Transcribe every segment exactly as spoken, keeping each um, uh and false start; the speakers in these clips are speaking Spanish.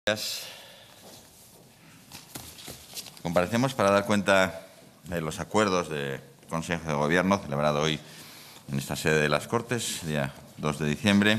Gracias. Comparecemos para dar cuenta de los acuerdos del Consejo de Gobierno celebrado hoy en esta sede de las Cortes, día dos de diciembre.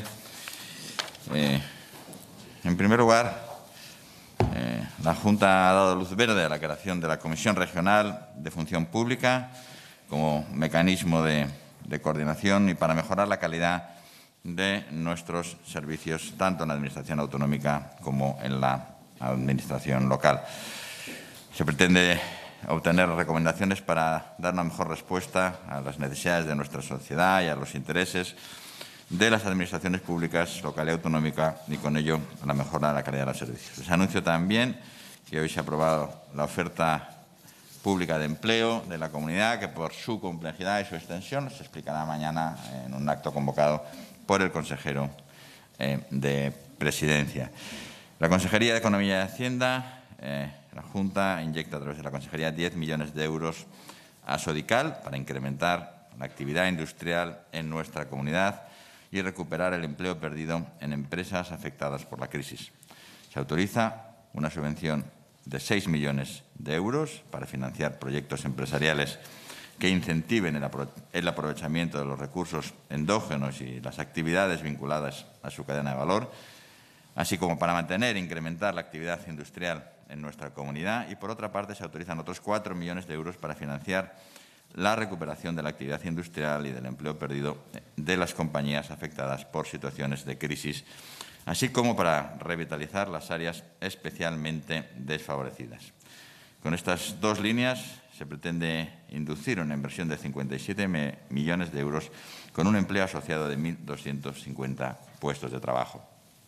Eh, en primer lugar, eh, la Junta ha dado luz verde a la creación de la Comisión Regional de Función Pública como mecanismo de, de coordinación y para mejorar la calidad de nuestros servicios, tanto en la Administración autonómica como en la Administración local. Se pretende obtener recomendaciones para dar una mejor respuesta a las necesidades de nuestra sociedad y a los intereses de las administraciones públicas local y autonómica y, con ello, a la mejora de la calidad de los servicios. Les anuncio también que hoy se ha aprobado la oferta pública de empleo de la comunidad, que por su complejidad y su extensión se explicará mañana en un acto convocado por el consejero eh, de Presidencia. La Consejería de Economía y Hacienda, eh, la Junta, inyecta a través de la Consejería diez millones de euros a Sodical para incrementar la actividad industrial en nuestra comunidad y recuperar el empleo perdido en empresas afectadas por la crisis. Se autoriza una subvención de seis millones de euros para financiar proyectos empresariales que incentiven el aprovechamiento de los recursos endógenos y las actividades vinculadas a su cadena de valor, así como para mantener e incrementar la actividad industrial en nuestra comunidad. Y, por otra parte, se autorizan otros cuatro millones de euros para financiar la recuperación de la actividad industrial y del empleo perdido de las compañías afectadas por situaciones de crisis, así como para revitalizar las áreas especialmente desfavorecidas. Con estas dos líneas se pretende inducir una inversión de cincuenta y siete millones de euros con un empleo asociado de mil doscientos cincuenta puestos de trabajo.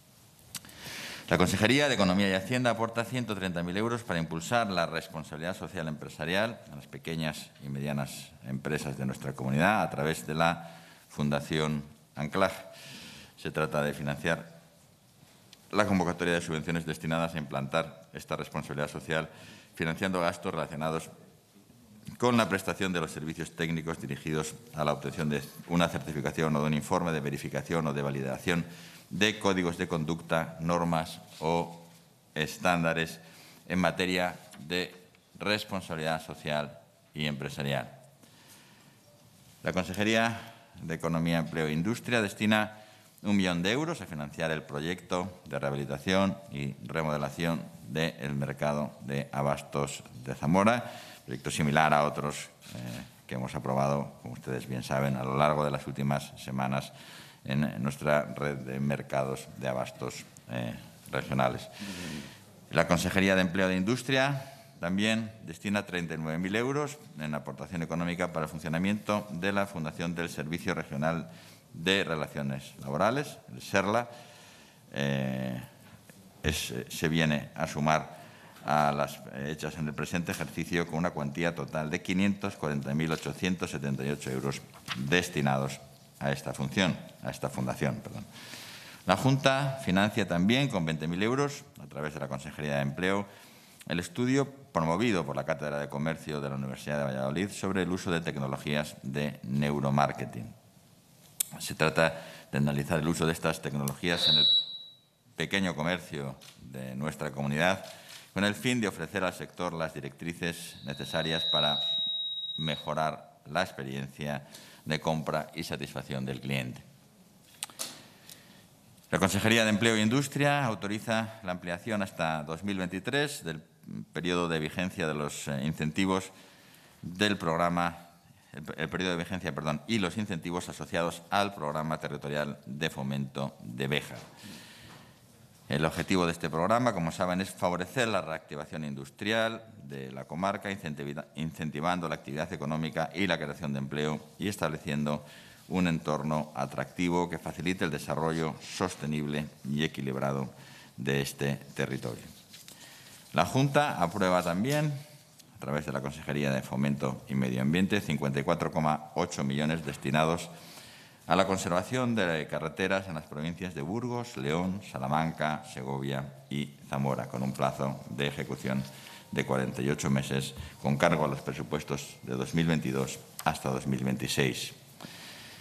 La Consejería de Economía y Hacienda aporta ciento treinta mil euros para impulsar la responsabilidad social empresarial a las pequeñas y medianas empresas de nuestra comunidad a través de la Fundación Anclaje. Se trata de financiar la convocatoria de subvenciones destinadas a implantar esta responsabilidad social, financiando gastos relacionados con la prestación de los servicios técnicos dirigidos a la obtención de una certificación o de un informe de verificación o de validación de códigos de conducta, normas o estándares en materia de responsabilidad social y empresarial. La Consejería de Economía, Empleo e Industria destina un millón de euros a financiar el proyecto de rehabilitación y remodelación del mercado de abastos de Zamora, proyecto similar a otros eh, que hemos aprobado, como ustedes bien saben, a lo largo de las últimas semanas en nuestra red de mercados de abastos eh, regionales. La Consejería de Empleo e Industria también destina treinta y nueve mil euros en aportación económica para el funcionamiento de la Fundación del Servicio Regional de Relaciones Laborales, el SERLA. Eh, es, se viene a sumar a las hechas en el presente ejercicio con una cuantía total de quinientos cuarenta mil ochocientos setenta y ocho euros destinados a esta función, a esta fundación. Perdón. La Junta financia también con veinte mil euros, a través de la Consejería de Empleo, el estudio promovido por la Cátedra de Comercio de la Universidad de Valladolid sobre el uso de tecnologías de neuromarketing. Se trata de analizar el uso de estas tecnologías en el pequeño comercio de nuestra comunidad, con el fin de ofrecer al sector las directrices necesarias para mejorar la experiencia de compra y satisfacción del cliente. La Consejería de Empleo e Industria autoriza la ampliación hasta dos mil veintitrés del periodo de vigencia de los incentivos del programa, el periodo de vigencia, perdón, y los incentivos asociados al programa territorial de fomento de Béjar. El objetivo de este programa, como saben, es favorecer la reactivación industrial de la comarca, incentivando la actividad económica y la creación de empleo y estableciendo un entorno atractivo que facilite el desarrollo sostenible y equilibrado de este territorio. La Junta aprueba también, a través de la Consejería de Fomento y Medio Ambiente, cincuenta y cuatro coma ocho millones destinados a la conservación de carreteras en las provincias de Burgos, León, Salamanca, Segovia y Zamora, con un plazo de ejecución de cuarenta y ocho meses, con cargo a los presupuestos de dos mil veintidós hasta dos mil veintiséis.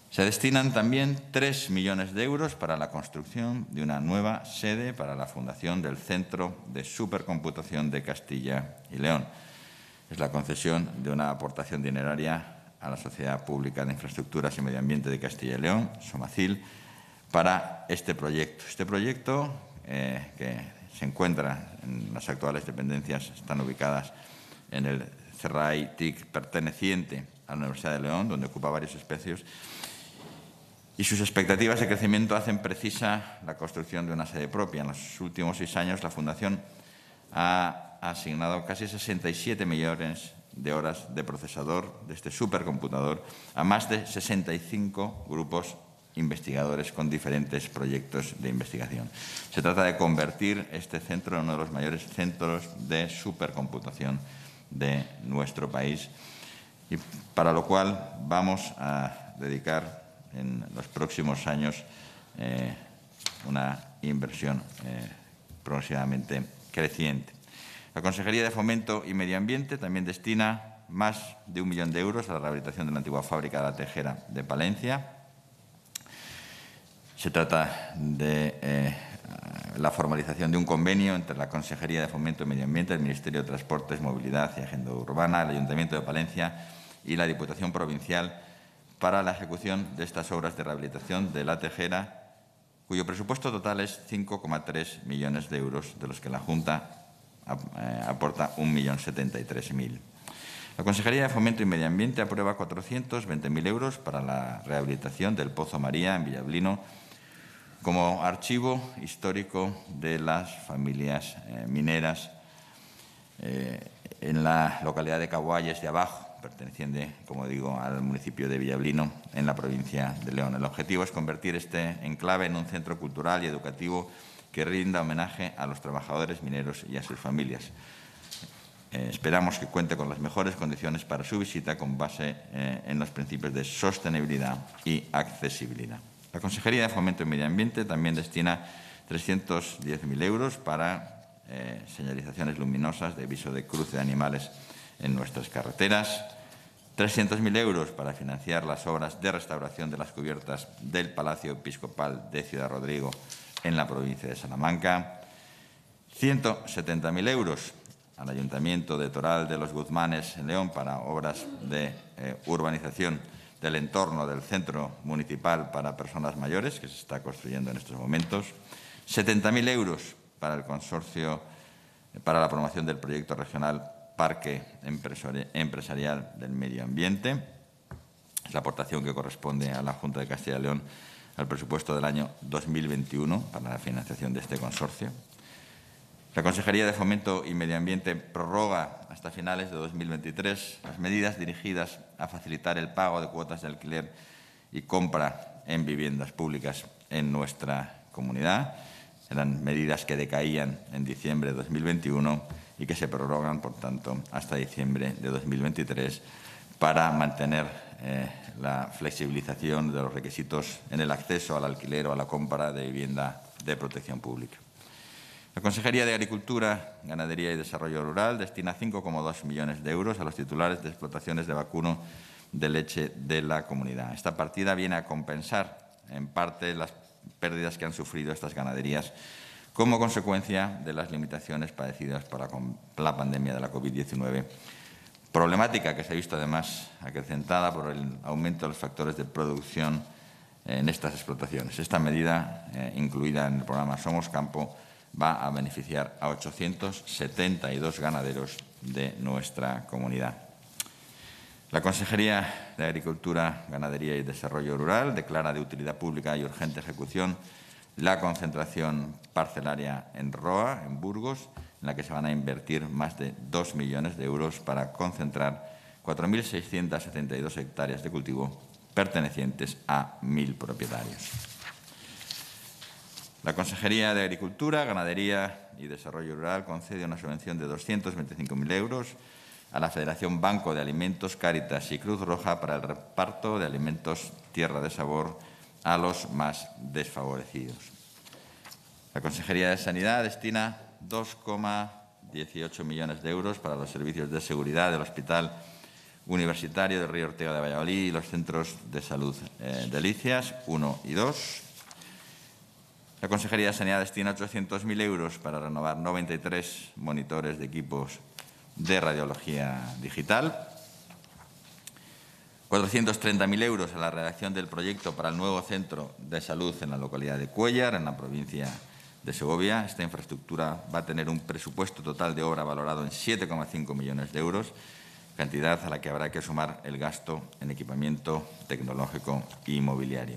Se destinan también tres millones de euros para la construcción de una nueva sede para la fundación del Centro de Supercomputación de Castilla y León. Es la concesión de una aportación dineraria a la Sociedad Pública de Infraestructuras y Medio Ambiente de Castilla y León, SOMACIL, para este proyecto. Este proyecto, eh, que se encuentra en las actuales dependencias, están ubicadas en el CERRAI T I C perteneciente a la Universidad de León, donde ocupa varios espacios, y sus expectativas de crecimiento hacen precisa la construcción de una sede propia. En los últimos seis años, la Fundación ha asignado casi sesenta y siete millones de horas de procesador de este supercomputador a más de sesenta y cinco grupos investigadores con diferentes proyectos de investigación. Se trata de convertir este centro en uno de los mayores centros de supercomputación de nuestro país, y para lo cual vamos a dedicar en los próximos años eh, una inversión eh, progresivamente creciente. La Consejería de Fomento y Medio Ambiente también destina más de un millón de euros a la rehabilitación de la antigua fábrica de la Tejera de Palencia. Se trata de eh, la formalización de un convenio entre la Consejería de Fomento y Medio Ambiente, el Ministerio de Transportes, Movilidad y Agenda Urbana, el Ayuntamiento de Palencia y la Diputación Provincial para la ejecución de estas obras de rehabilitación de la Tejera, cuyo presupuesto total es cinco coma tres millones de euros, de los que la Junta eh, aporta un millón setenta y tres mil. La Consejería de Fomento y Medio Ambiente aprueba cuatrocientos veinte mil euros para la rehabilitación del Pozo María en Villablino como archivo histórico de las familias eh, mineras eh, en la localidad de Caguayes de Abajo, perteneciente, como digo, al municipio de Villablino, en la provincia de León. El objetivo es convertir este enclave en un centro cultural y educativo que rinda homenaje a los trabajadores mineros y a sus familias. Eh, esperamos que cuente con las mejores condiciones para su visita, con base eh, en los principios de sostenibilidad y accesibilidad. La Consejería de Fomento y Medio Ambiente también destina trescientos diez mil euros para eh, señalizaciones luminosas de aviso de cruce de animales en nuestras carreteras, trescientos mil euros para financiar las obras de restauración de las cubiertas del Palacio Episcopal de Ciudad Rodrigo en la provincia de Salamanca, ciento setenta mil euros al Ayuntamiento de Toral de los Guzmanes en León para obras de eh, urbanización del entorno del Centro Municipal para Personas Mayores, que se está construyendo en estos momentos, setenta mil euros para el Consorcio para la promoción del proyecto regional Parque Empresarial del Medio Ambiente. Es la aportación que corresponde a la Junta de Castilla y León al presupuesto del año dos mil veintiuno para la financiación de este consorcio. La Consejería de Fomento y Medio Ambiente prorroga hasta finales de dos mil veintitrés las medidas dirigidas a facilitar el pago de cuotas de alquiler y compra en viviendas públicas en nuestra comunidad. Eran medidas que decaían en diciembre de dos mil veintiuno y que se prorrogan, por tanto, hasta diciembre de dos mil veintitrés para mantener eh, la flexibilización de los requisitos en el acceso al alquiler o a la compra de vivienda de protección pública. La Consejería de Agricultura, Ganadería y Desarrollo Rural destina cinco coma dos millones de euros a los titulares de explotaciones de vacuno de leche de la comunidad. Esta partida viene a compensar en parte las pérdidas que han sufrido estas ganaderías como consecuencia de las limitaciones padecidas por la, la pandemia de la COVID diecinueve, problemática que se ha visto además acrecentada por el aumento de los factores de producción en estas explotaciones. Esta medida, eh, incluida en el programa Somos Campo, va a beneficiar a ochocientos setenta y dos ganaderos de nuestra comunidad. La Consejería de Agricultura, Ganadería y Desarrollo Rural declara de utilidad pública y urgente ejecución la concentración parcelaria en Roa, en Burgos, en la que se van a invertir más de dos millones de euros para concentrar cuatro mil seiscientas setenta y dos hectáreas de cultivo pertenecientes a mil propietarios. La Consejería de Agricultura, Ganadería y Desarrollo Rural concede una subvención de doscientos veinticinco mil euros a la Federación Banco de Alimentos, Cáritas y Cruz Roja para el reparto de alimentos Tierra de Sabor a los más desfavorecidos. La Consejería de Sanidad destina dos coma dieciocho millones de euros para los servicios de seguridad del Hospital Universitario de Río Ortega de Valladolid y los centros de salud eh, Delicias uno y dos. La Consejería de Sanidad destina ochocientos mil euros para renovar noventa y tres monitores de equipos de radiología digital. cuatrocientos treinta mil euros a la redacción del proyecto para el nuevo centro de salud en la localidad de Cuéllar, en la provincia de Segovia. Esta infraestructura va a tener un presupuesto total de obra valorado en siete coma cinco millones de euros, cantidad a la que habrá que sumar el gasto en equipamiento tecnológico e inmobiliario.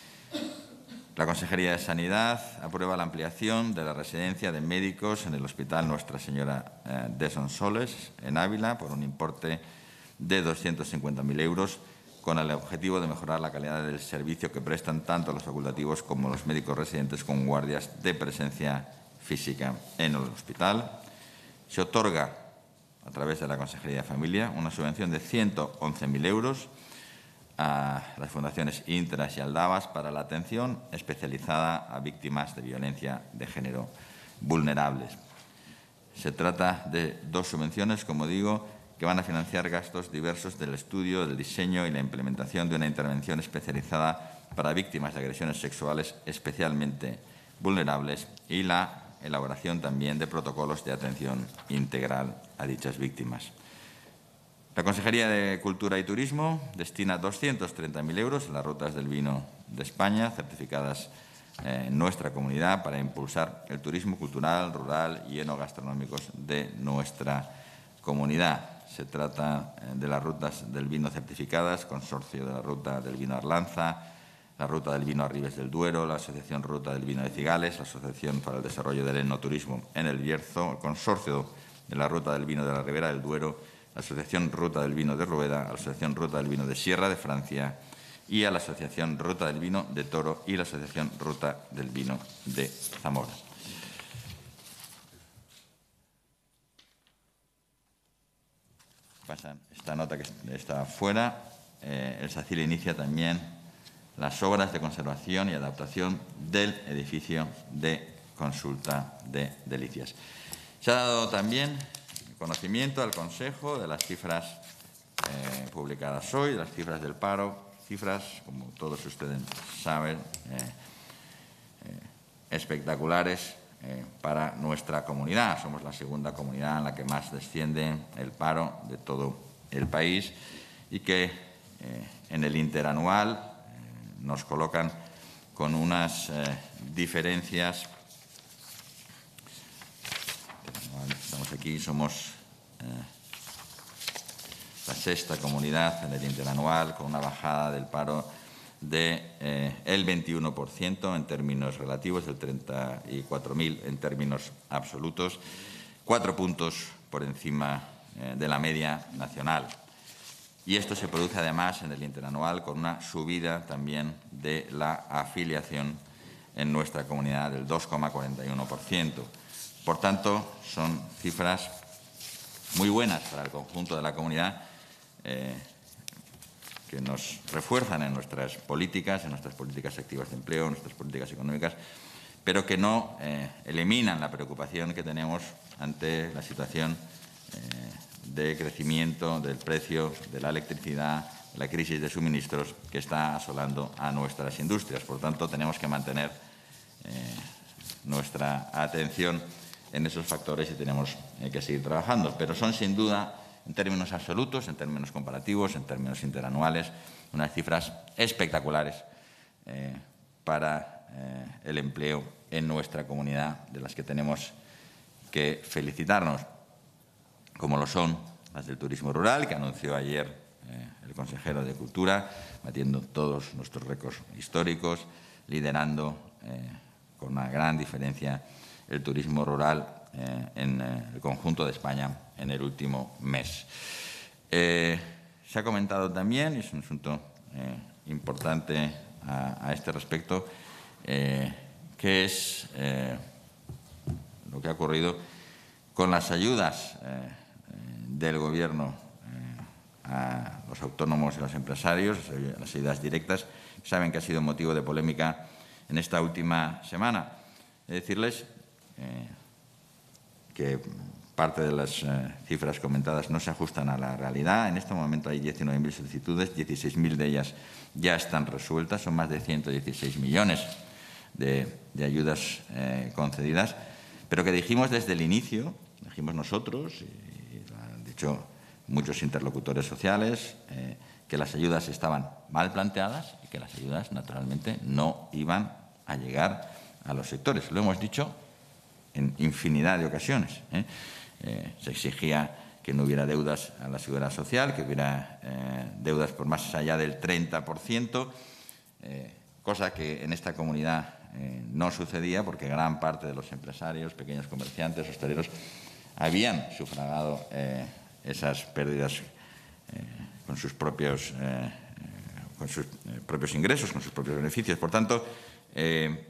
La Consejería de Sanidad aprueba la ampliación de la residencia de médicos en el Hospital Nuestra Señora eh, de Sonsoles, en Ávila, por un importe de doscientos cincuenta mil euros, con el objetivo de mejorar la calidad del servicio que prestan tanto los facultativos como los médicos residentes con guardias de presencia física en el hospital. Se otorga, a través de la Consejería de Familia, una subvención de ciento once mil euros a las fundaciones Intras y Aldabas para la atención especializada a víctimas de violencia de género vulnerables. Se trata de dos subvenciones, como digo, que van a financiar gastos diversos del estudio, del diseño y la implementación de una intervención especializada para víctimas de agresiones sexuales especialmente vulnerables y la elaboración también de protocolos de atención integral a dichas víctimas. La Consejería de Cultura y Turismo destina doscientos treinta mil euros a las rutas del vino de España, certificadas en nuestra comunidad, para impulsar el turismo cultural, rural y enogastronómicos de nuestra comunidad. Se trata de las rutas del vino certificadas, Consorcio de la Ruta del Vino Arlanza, la Ruta del Vino Arribes del Duero, la Asociación Ruta del Vino de Cigales, la Asociación para el Desarrollo del Enoturismo en el Bierzo, el Consorcio de la Ruta del Vino de la Ribera del Duero, la Asociación Ruta del Vino de Rueda, la Asociación Ruta del Vino de Sierra de Francia y a la Asociación Ruta del Vino de Toro y la Asociación Ruta del Vino de Zamora. Pasan esta nota que está fuera. Eh, el SACIL inicia también las obras de conservación y adaptación del edificio de consulta de Delicias. Se ha dado también conocimiento al Consejo de las cifras eh, publicadas hoy, de las cifras del paro, cifras, como todos ustedes saben, eh, eh, espectaculares eh, para nuestra comunidad. Somos la segunda comunidad en la que más desciende el paro de todo el país y que eh, en el interanual eh, nos colocan con unas eh, diferencias. Estamos aquí, somos eh, la sexta comunidad en el interanual con una bajada del paro de eh, el veintiuno por ciento en términos relativos, del treinta y cuatro mil en términos absolutos, cuatro puntos por encima eh, de la media nacional. Y esto se produce además en el interanual con una subida también de la afiliación en nuestra comunidad del dos coma cuarenta y uno por ciento. Por tanto, son cifras muy buenas para el conjunto de la comunidad, eh, que nos refuerzan en nuestras políticas, en nuestras políticas activas de empleo, en nuestras políticas económicas, pero que no eh, eliminan la preocupación que tenemos ante la situación eh, de crecimiento del precio de la electricidad, la crisis de suministros que está asolando a nuestras industrias. Por tanto, tenemos que mantener eh, nuestra atención en esos factores y tenemos eh, que seguir trabajando. Pero son, sin duda, en términos absolutos, en términos comparativos, en términos interanuales, unas cifras espectaculares eh, para eh, el empleo en nuestra comunidad, de las que tenemos que felicitarnos, como lo son las del turismo rural, que anunció ayer eh, el consejero de Cultura, batiendo todos nuestros récords históricos, liderando eh, con una gran diferencia el turismo rural eh, en eh, el conjunto de España en el último mes. Eh, se ha comentado también, y es un asunto eh, importante a, a este respecto, eh, que es eh, lo que ha ocurrido con las ayudas eh, del Gobierno eh, a los autónomos y los empresarios, las ayudas directas. Saben que ha sido motivo de polémica en esta última semana. He de decirles eh, que parte de las eh, cifras comentadas no se ajustan a la realidad. En este momento hay diecinueve mil solicitudes, dieciséis mil de ellas ya están resueltas, son más de ciento dieciséis millones de, de ayudas eh, concedidas, pero que dijimos desde el inicio, dijimos nosotros, y lo han dicho muchos interlocutores sociales, eh, que las ayudas estaban mal planteadas y que las ayudas, naturalmente, no iban a llegar a los sectores. Lo hemos dicho en infinidad de ocasiones. ¿eh? Eh, se exigía que no hubiera deudas a la Seguridad Social, que hubiera eh, deudas por más allá del treinta por ciento, eh, cosa que en esta comunidad eh, no sucedía porque gran parte de los empresarios, pequeños comerciantes, hosteleros, habían sufragado eh, esas pérdidas eh, con sus propios, eh, con sus eh, propios ingresos, con sus propios beneficios. Por tanto, eh,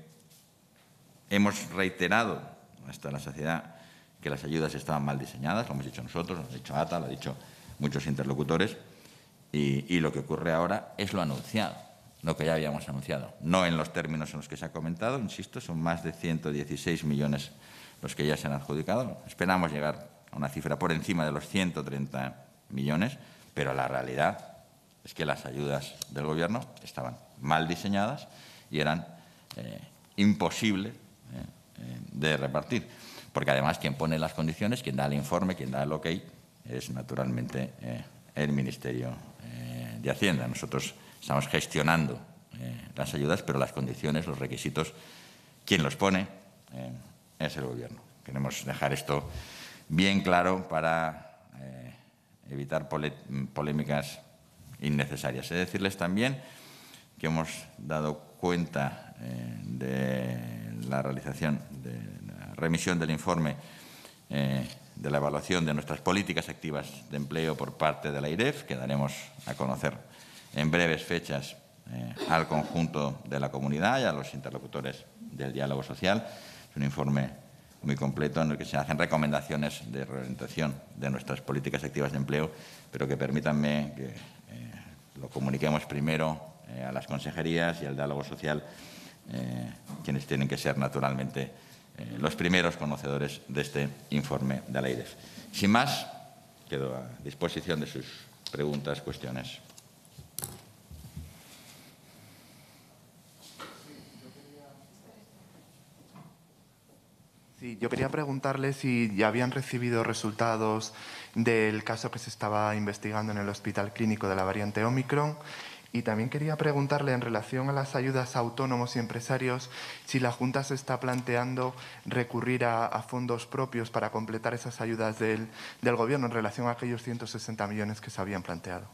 hemos reiterado hasta la saciedad que las ayudas estaban mal diseñadas, lo hemos dicho nosotros, lo ha dicho A T A, lo han dicho muchos interlocutores, y, y lo que ocurre ahora es lo anunciado, lo que ya habíamos anunciado. No en los términos en los que se ha comentado, insisto, son más de ciento dieciséis millones los que ya se han adjudicado. Esperamos llegar a una cifra por encima de los ciento treinta millones, pero la realidad es que las ayudas del Gobierno estaban mal diseñadas y eran eh, imposibles eh, eh, de repartir. Porque además quien pone las condiciones, quien da el informe, quien da el ok, es naturalmente eh, el Ministerio eh, de Hacienda. Nosotros estamos gestionando eh, las ayudas, pero las condiciones, los requisitos, quien los pone eh, es el Gobierno. Queremos dejar esto bien claro para eh, evitar polémicas innecesarias. He de decirles también que hemos dado cuenta eh, de la realización, de la remisión del informe eh, de la evaluación de nuestras políticas activas de empleo por parte de la I R E F, que daremos a conocer en breves fechas eh, al conjunto de la comunidad y a los interlocutores del diálogo social. Es un informe muy completo en el que se hacen recomendaciones de reorientación de nuestras políticas activas de empleo, pero que permítanme que eh, lo comuniquemos primero eh, a las consejerías y al diálogo social, eh, quienes tienen que ser naturalmente eh, los primeros conocedores de este informe de la I R E F. Sin más, quedo a disposición de sus preguntas, cuestiones. Sí, yo quería preguntarle si ya habían recibido resultados del caso que se estaba investigando en el Hospital Clínico de la variante Omicron. Y también quería preguntarle en relación a las ayudas a autónomos y empresarios si la Junta se está planteando recurrir a, a fondos propios para completar esas ayudas del, del Gobierno en relación a aquellos ciento sesenta millones que se habían planteado.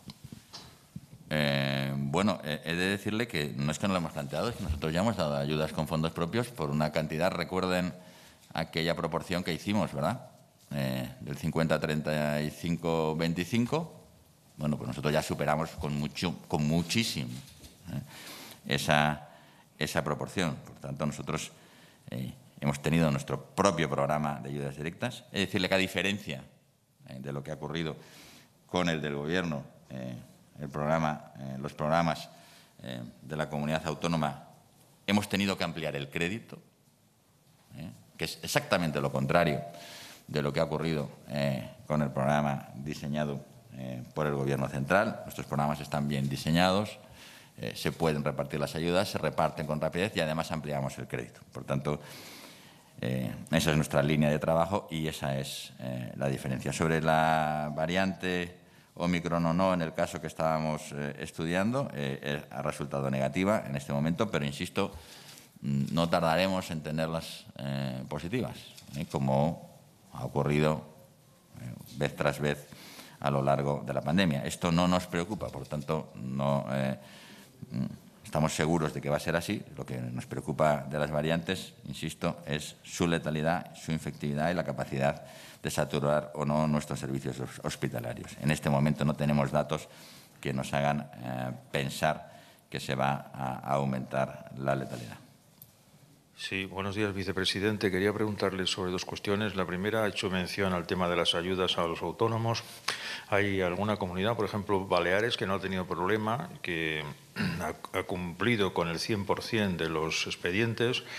Eh, bueno, eh, he de decirle que no es que no lo hemos planteado, es que nosotros ya hemos dado ayudas con fondos propios por una cantidad, recuerden aquella proporción que hicimos, ¿verdad? Eh, del cincuenta, treinta y cinco, veinticinco. Bueno, pues nosotros ya superamos con, mucho, con muchísimo ¿eh? esa, esa proporción. Por tanto, nosotros eh, hemos tenido nuestro propio programa de ayudas directas. Es decirle que a diferencia eh, de lo que ha ocurrido con el del Gobierno, eh, el programa, eh, los programas eh, de la comunidad autónoma, hemos tenido que ampliar el crédito, eh, que es exactamente lo contrario de lo que ha ocurrido eh, con el programa diseñado Eh, por el Gobierno central. Nuestros programas están bien diseñados, eh, se pueden repartir las ayudas, se reparten con rapidez y además ampliamos el crédito. Por tanto, eh, esa es nuestra línea de trabajo y esa es eh, la diferencia. Sobre la variante Omicron o no, en el caso que estábamos eh, estudiando, eh, eh, ha resultado negativa en este momento, pero insisto, no tardaremos en tenerlas eh, positivas, ¿eh? como ha ocurrido eh, vez tras vez a lo largo de la pandemia. Esto no nos preocupa, por tanto, no eh, estamos seguros de que va a ser así. Lo que nos preocupa de las variantes, insisto, es su letalidad, su infectividad y la capacidad de saturar o no nuestros servicios hospitalarios. En este momento no tenemos datos que nos hagan eh, pensar que se va a, a aumentar la letalidad. Sí, buenos días, vicepresidente. Quería preguntarle sobre dos cuestiones. La primera, ha hecho mención al tema de las ayudas a los autónomos. Hay alguna comunidad, por ejemplo, Baleares, que no ha tenido problema, que ha, ha cumplido con el cien por cien de los expedientes.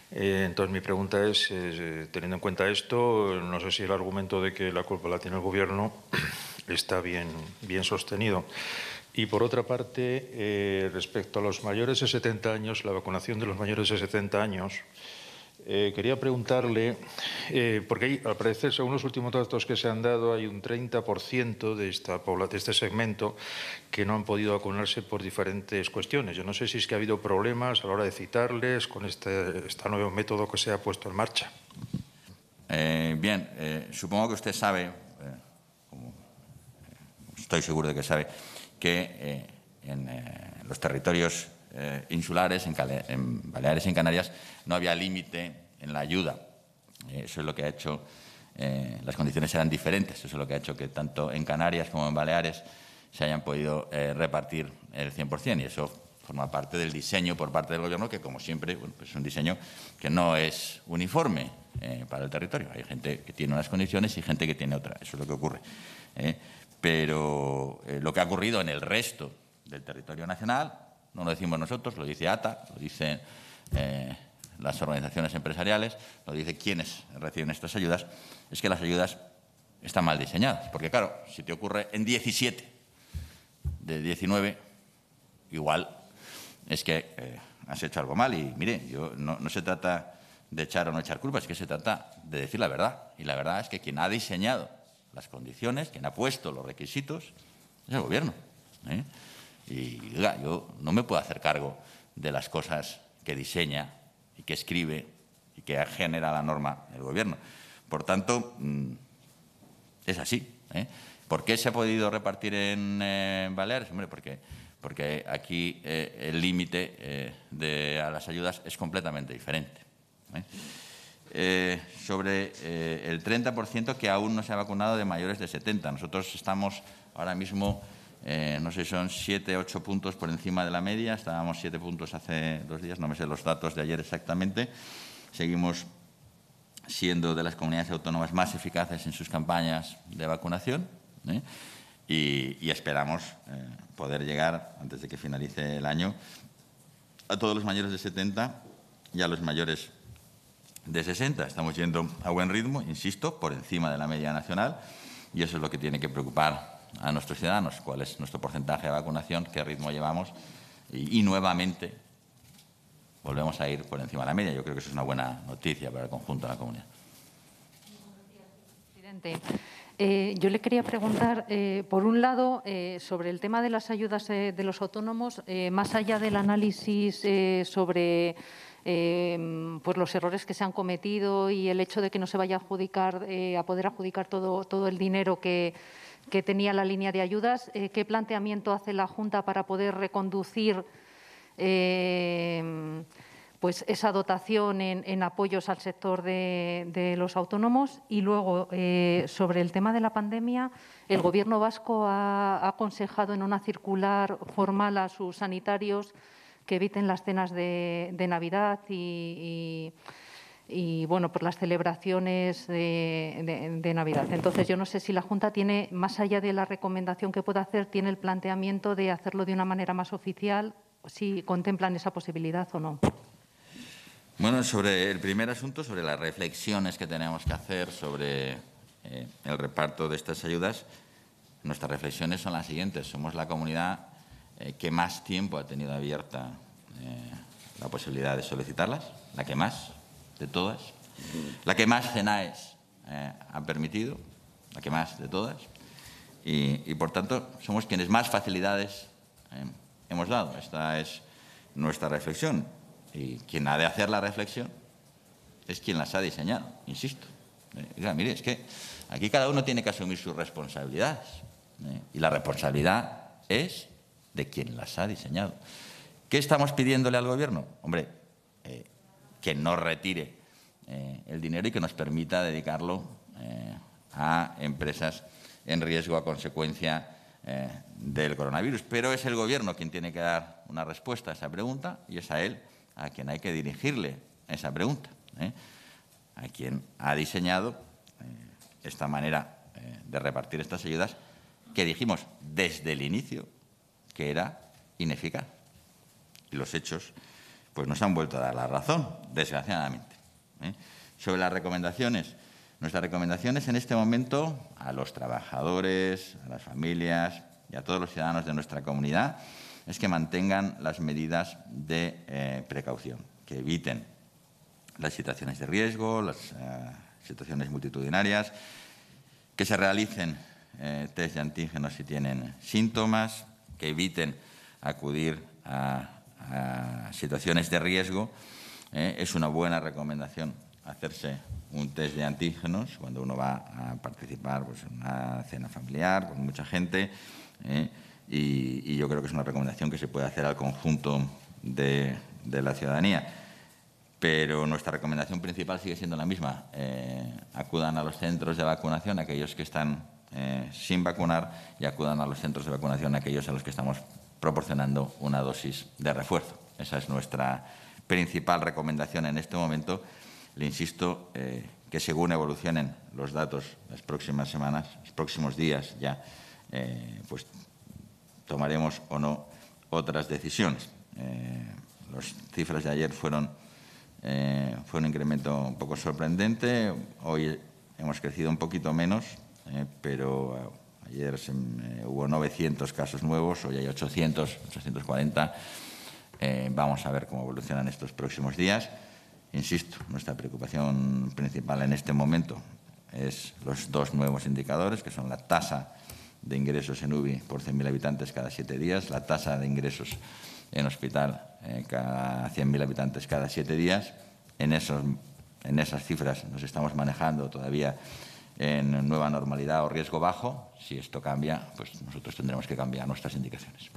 Eh, entonces, mi pregunta es, eh, teniendo en cuenta esto, no sé si el argumento de que la culpa la tiene el Gobierno está bien, bien sostenido. Y, por otra parte, eh, respecto a los mayores de setenta años, la vacunación de los mayores de setenta años, eh, quería preguntarle, eh, porque hay, al parecer, según los últimos datos que se han dado, hay un treinta por ciento de, esta, de este segmento que no han podido vacunarse por diferentes cuestiones. Yo no sé si es que ha habido problemas a la hora de citarles con este, este nuevo método que se ha puesto en marcha. Eh, bien, eh, supongo que usted sabe, eh, como, eh, estoy seguro de que sabe, que eh, en eh, los territorios eh, insulares, en, Cale en Baleares y en Canarias, no había límite en la ayuda. Eh, eso es lo que ha hecho, eh, las condiciones eran diferentes, eso es lo que ha hecho que tanto en Canarias como en Baleares se hayan podido eh, repartir el cien por cien, y eso forma parte del diseño por parte del Gobierno, que, como siempre, bueno, pues es un diseño que no es uniforme eh, para el territorio. Hay gente que tiene unas condiciones y gente que tiene otras. Eso es lo que ocurre. Eh, pero eh, lo que ha ocurrido en el resto del territorio nacional, no lo decimos nosotros, lo dice A T A, lo dicen eh, las organizaciones empresariales, lo dice quienes reciben estas ayudas, es que las ayudas están mal diseñadas. Porque, claro, si te ocurre en diecisiete de diecinueve, igual es que eh, has hecho algo mal. Y, mire, yo, no, no se trata de echar o no echar culpas, es que se trata de decir la verdad. Y la verdad es que quien ha diseñado las condiciones, quien ha puesto los requisitos, es el Gobierno. ¿eh? Y, diga, yo no me puedo hacer cargo de las cosas que diseña y que escribe y que genera la norma el Gobierno. Por tanto, mmm, es así. ¿eh? ¿Por qué se ha podido repartir en eh, Baleares? Hombre, porque, porque aquí eh, el límite eh, de a las ayudas es completamente diferente. ¿eh? Eh, sobre eh, el treinta por ciento que aún no se ha vacunado de mayores de setenta. Nosotros estamos ahora mismo, eh, no sé si son siete, ocho puntos por encima de la media. Estábamos siete puntos hace dos días, no me sé los datos de ayer exactamente. Seguimos siendo de las comunidades autónomas más eficaces en sus campañas de vacunación. ¿eh? Y, y esperamos eh, poder llegar, antes de que finalice el año, a todos los mayores de setenta y a los mayores de sesenta. Estamos yendo a buen ritmo, insisto, por encima de la media nacional, y eso es lo que tiene que preocupar a nuestros ciudadanos, cuál es nuestro porcentaje de vacunación, qué ritmo llevamos, y, y nuevamente volvemos a ir por encima de la media. Yo creo que eso es una buena noticia para el conjunto de la comunidad. Presidente, eh, yo le quería preguntar, eh, por un lado, eh, sobre el tema de las ayudas eh, de los autónomos, eh, más allá del análisis eh, sobre eh, pues los errores que se han cometido y el hecho de que no se vaya a adjudicar, eh, a poder adjudicar todo, todo el dinero que, que tenía la línea de ayudas, eh, ¿qué planteamiento hace la Junta para poder reconducir Eh, pues esa dotación en, en apoyos al sector de, de los autónomos? Y luego, eh, sobre el tema de la pandemia, el Gobierno vasco ha, ha aconsejado en una circular formal a sus sanitarios que eviten las cenas de, de Navidad y, y, y, bueno, por las celebraciones de, de, de Navidad. Entonces, yo no sé si la Junta tiene, más allá de la recomendación que pueda hacer, tiene el planteamiento de hacerlo de una manera más oficial, si contemplan esa posibilidad o no. Bueno, sobre el primer asunto, sobre las reflexiones que tenemos que hacer sobre eh, el reparto de estas ayudas, nuestras reflexiones son las siguientes. Somos la comunidad eh, que más tiempo ha tenido abierta eh, la posibilidad de solicitarlas, la que más de todas, la que más CENAES eh, ha permitido, la que más de todas, y, y por tanto somos quienes más facilidades eh, hemos dado. Esta es nuestra reflexión, y quien ha de hacer la reflexión es quien las ha diseñado, insisto. Eh, o sea, mire, es que aquí cada uno tiene que asumir sus responsabilidades, eh, y la responsabilidad es de quien las ha diseñado. ¿Qué estamos pidiéndole al Gobierno? Hombre, eh, que no retire eh, el dinero y que nos permita dedicarlo eh, a empresas en riesgo a consecuencia Eh, del coronavirus. Pero es el Gobierno quien tiene que dar una respuesta a esa pregunta, y es a él a quien hay que dirigirle esa pregunta, ¿eh? a quien ha diseñado eh, esta manera eh, de repartir estas ayudas, que dijimos desde el inicio que era ineficaz. Y los hechos pues nos han vuelto a dar la razón, desgraciadamente. ¿eh? Sobre las recomendaciones, nuestras recomendaciones en este momento a los trabajadores, a las familias y a todos los ciudadanos de nuestra comunidad es que mantengan las medidas de eh, precaución, que eviten las situaciones de riesgo, las eh, situaciones multitudinarias, que se realicen eh, test de antígenos si tienen síntomas, que eviten acudir a, a situaciones de riesgo. Eh, es una buena recomendación hacerse un test de antígenos cuando uno va a participar pues, en una cena familiar con mucha gente. Eh, y, y yo creo que es una recomendación que se puede hacer al conjunto de, de la ciudadanía. Pero nuestra recomendación principal sigue siendo la misma. Eh, acudan a los centros de vacunación aquellos que están eh, sin vacunar y acudan a los centros de vacunación aquellos a los que estamos proporcionando una dosis de refuerzo. Esa es nuestra principal recomendación en este momento. Le insisto eh, que según evolucionen los datos las próximas semanas, los próximos días ya, eh, pues tomaremos o no otras decisiones. Eh, las cifras de ayer fueron, eh, fue un incremento un poco sorprendente. Hoy hemos crecido un poquito menos, eh, pero ayer se, eh, hubo novecientos casos nuevos, hoy hay ochocientos, ochocientos cuarenta. Eh, vamos a ver cómo evolucionan estos próximos días. Insisto, nuestra preocupación principal en este momento es los dos nuevos indicadores, que son la tasa de ingresos en U B I por cien mil habitantes cada siete días, la tasa de ingresos en hospital eh, cada cien mil habitantes cada siete días. En, esos, en esas cifras nos estamos manejando todavía en nueva normalidad o riesgo bajo. Si esto cambia, pues nosotros tendremos que cambiar nuestras indicaciones.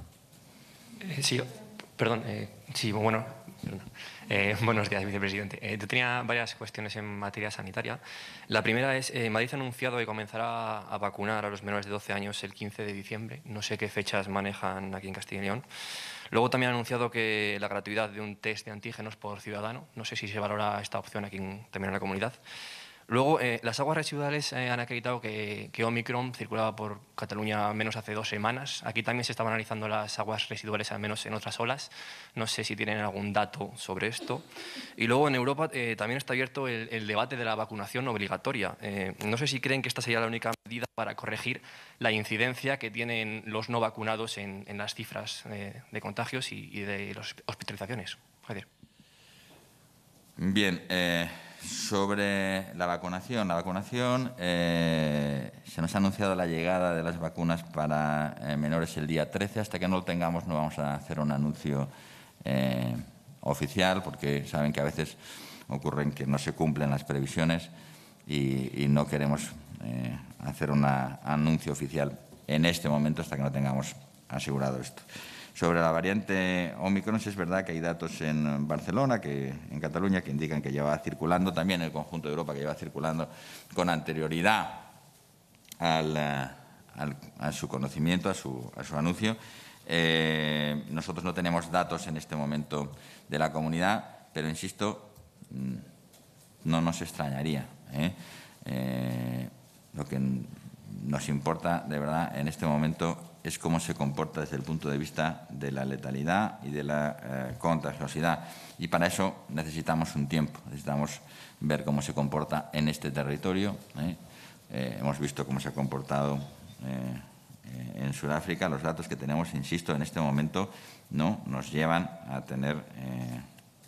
Eh, sí, perdón. Eh, sí, bueno, perdón. Eh, buenos días, vicepresidente. Eh, yo tenía varias cuestiones en materia sanitaria. La primera es, eh, Madrid ha anunciado que comenzará a vacunar a los menores de doce años el quince de diciembre. No sé qué fechas manejan aquí en Castilla y León. Luego también ha anunciado que la gratuidad de un test de antígenos por ciudadano. No sé si se valora esta opción aquí en, también en la comunidad. Luego, eh, las aguas residuales eh, han acreditado que, que Omicron circulaba por Cataluña al menos hace dos semanas. Aquí también se estaban analizando las aguas residuales, al menos en otras olas. No sé si tienen algún dato sobre esto. Y luego, en Europa eh, también está abierto el, el debate de la vacunación obligatoria. Eh, no sé si creen que esta sería la única medida para corregir la incidencia que tienen los no vacunados en, en las cifras eh, de contagios y, y de las hospitalizaciones. Gracias. Bien. Eh... Sobre la vacunación, la vacunación eh, se nos ha anunciado la llegada de las vacunas para eh, menores el día trece. Hasta que no lo tengamos no vamos a hacer un anuncio eh, oficial, porque saben que a veces ocurren que no se cumplen las previsiones y, y no queremos eh, hacer un anuncio oficial en este momento hasta que no tengamos asegurado esto. Sobre la variante Omicron, es verdad que hay datos en Barcelona, que en Cataluña, que indican que lleva circulando, también en el conjunto de Europa, que lleva circulando con anterioridad al, al, a su conocimiento, a su, a su anuncio. Eh, nosotros no tenemos datos en este momento de la comunidad, pero, insisto, no nos extrañaría. ¿eh? Eh, lo que nos importa, de verdad, en este momento es cómo se comporta desde el punto de vista de la letalidad y de la eh, contagiosidad. Y para eso necesitamos un tiempo, necesitamos ver cómo se comporta en este territorio. ¿eh? Eh, hemos visto cómo se ha comportado eh, en Sudáfrica. Los datos que tenemos, insisto, en este momento no nos llevan a tener... Eh,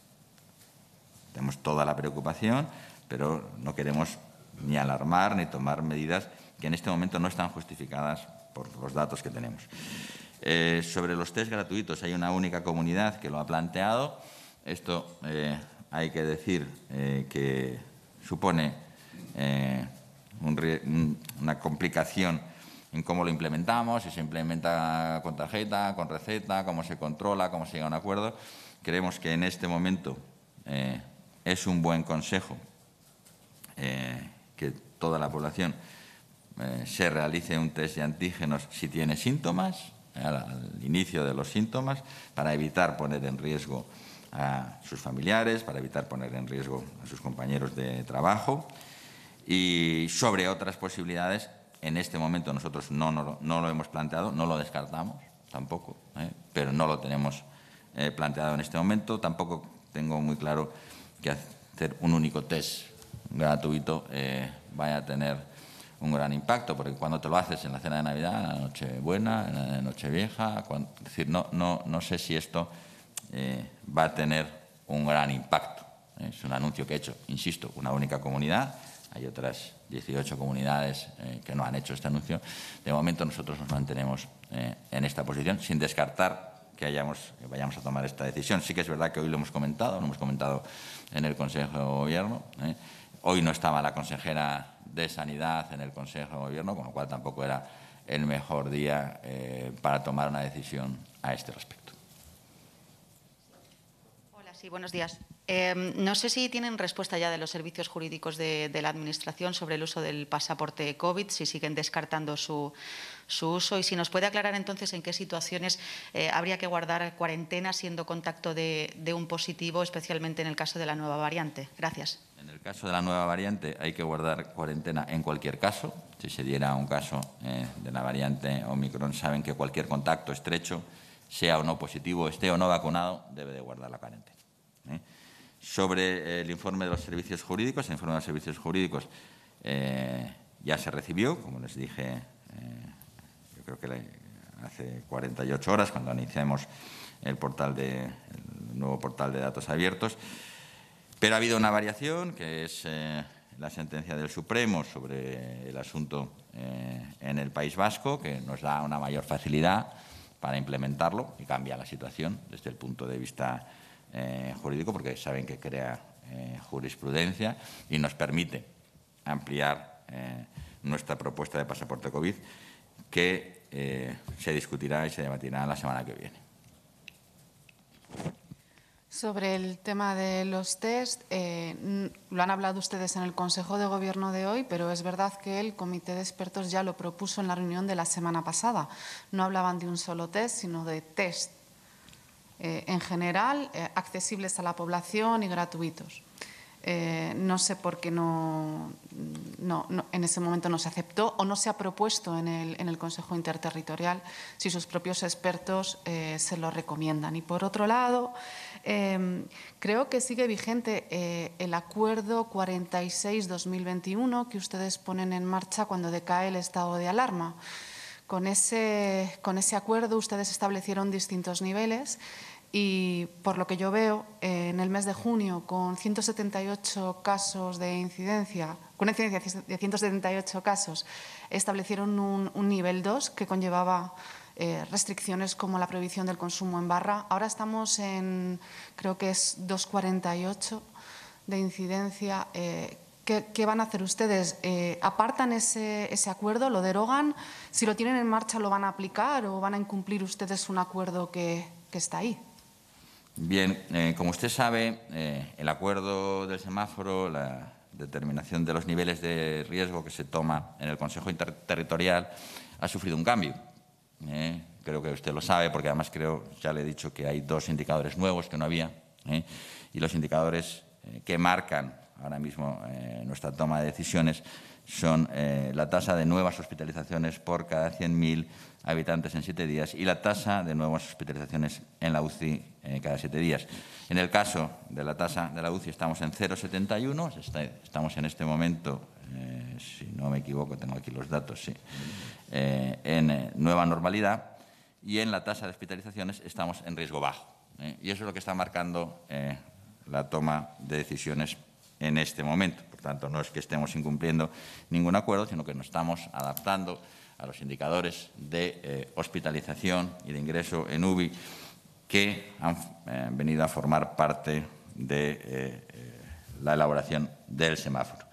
tenemos toda la preocupación, pero no queremos ni alarmar ni tomar medidas que en este momento no están justificadas por los datos que tenemos. Eh, sobre los test gratuitos, hay una única comunidad que lo ha planteado. Esto eh, hay que decir eh, que supone eh, un, una complicación en cómo lo implementamos, si se implementa con tarjeta, con receta, cómo se controla, cómo se llega a un acuerdo. Creemos que en este momento eh, es un buen consejo eh, que toda la población Eh, se realice un test de antígenos si tiene síntomas, eh, al, al inicio de los síntomas, para evitar poner en riesgo a sus familiares, para evitar poner en riesgo a sus compañeros de trabajo. Y sobre otras posibilidades, en este momento nosotros no, no, no lo hemos planteado, no lo descartamos tampoco, eh, pero no lo tenemos eh, planteado en este momento. Tampoco tengo muy claro que hacer un único test gratuito eh, vaya a tener un gran impacto, porque cuando te lo haces en la cena de Navidad, en la Nochebuena, en la Nochevieja, cuando, es decir, no, no, no sé si esto eh, va a tener un gran impacto. Es un anuncio que he hecho, insisto, una única comunidad. Hay otras dieciocho comunidades eh, que no han hecho este anuncio. De momento nosotros nos mantenemos eh, en esta posición, sin descartar que, hayamos, que vayamos a tomar esta decisión. Sí que es verdad que hoy lo hemos comentado, lo hemos comentado en el Consejo de Gobierno. Eh. Hoy no estaba la consejera de Sanidad en el Consejo de Gobierno, con lo cual tampoco era el mejor día eh, para tomar una decisión a este respecto. Hola, sí, buenos días. Eh, no sé si tienen respuesta ya de los servicios jurídicos de, de la Administración sobre el uso del pasaporte COVID, si siguen descartando su, su uso y si nos puede aclarar entonces en qué situaciones eh, habría que guardar cuarentena siendo contacto de, de un positivo, especialmente en el caso de la nueva variante. Gracias. En el caso de la nueva variante hay que guardar cuarentena en cualquier caso. Si se diera un caso eh, de la variante Omicron, saben que cualquier contacto estrecho, sea o no positivo, esté o no vacunado, debe de guardar la cuarentena. ¿eh? Sobre el informe de los servicios jurídicos, el informe de los servicios jurídicos eh, ya se recibió, como les dije, eh, yo creo que le, hace cuarenta y ocho horas, cuando iniciamos el, portal de, el nuevo portal de datos abiertos. Pero ha habido una variación, que es eh, la sentencia del Supremo sobre el asunto eh, en el País Vasco, que nos da una mayor facilidad para implementarlo y cambia la situación desde el punto de vista eh, jurídico, porque saben que crea eh, jurisprudencia y nos permite ampliar eh, nuestra propuesta de pasaporte COVID, que eh, se discutirá y se debatirá la semana que viene. Sobre el tema de los test, eh, lo han hablado ustedes en el Consejo de Gobierno de hoy, pero es verdad que el Comité de Expertos ya lo propuso en la reunión de la semana pasada. No hablaban de un solo test, sino de test eh, en general, eh, accesibles a la población y gratuitos. Eh, no sé por qué no, no, no, en ese momento no se aceptó o no se ha propuesto en el, en el Consejo Interterritorial si sus propios expertos eh, se lo recomiendan. Y por otro lado, eh, creo que sigue vigente eh, el acuerdo cuarenta y seis barra dos mil veintiuno que ustedes ponen en marcha cuando decae el estado de alarma. Con ese, con ese acuerdo ustedes establecieron distintos niveles. Y por lo que yo veo, eh, en el mes de junio, con ciento setenta y ocho casos de incidencia, con una incidencia de ciento setenta y ocho casos, establecieron un, un nivel dos que conllevaba eh, restricciones como la prohibición del consumo en barra. Ahora estamos en, creo que es dos coma cuarenta y ocho de incidencia. Eh, ¿qué, ¿Qué van a hacer ustedes? Eh, ¿Apartan ese, ese acuerdo? ¿Lo derogan? Si lo tienen en marcha, ¿lo van a aplicar o van a incumplir ustedes un acuerdo que, que está ahí? Bien, eh, como usted sabe, eh, el acuerdo del semáforo, la determinación de los niveles de riesgo que se toma en el Consejo Interterritorial ha sufrido un cambio. Eh, creo que usted lo sabe, porque además creo, ya le he dicho que hay dos indicadores nuevos que no había, eh, y los indicadores eh, que marcan ahora mismo eh, nuestra toma de decisiones son eh, la tasa de nuevas hospitalizaciones por cada cien mil habitantes en siete días y la tasa de nuevas hospitalizaciones en la U C I eh, cada siete días. En el caso de la tasa de la U C I estamos en cero coma setenta y uno, estamos en este momento, eh, si no me equivoco, tengo aquí los datos, sí, eh, en eh, nueva normalidad, y en la tasa de hospitalizaciones estamos en riesgo bajo. Eh, y eso es lo que está marcando eh, la toma de decisiones en este momento. Por tanto, no es que estemos incumpliendo ningún acuerdo, sino que nos estamos adaptando a los indicadores de eh, hospitalización y de ingreso en U B I que han eh, venido a formar parte de eh, eh, la elaboración del semáforo.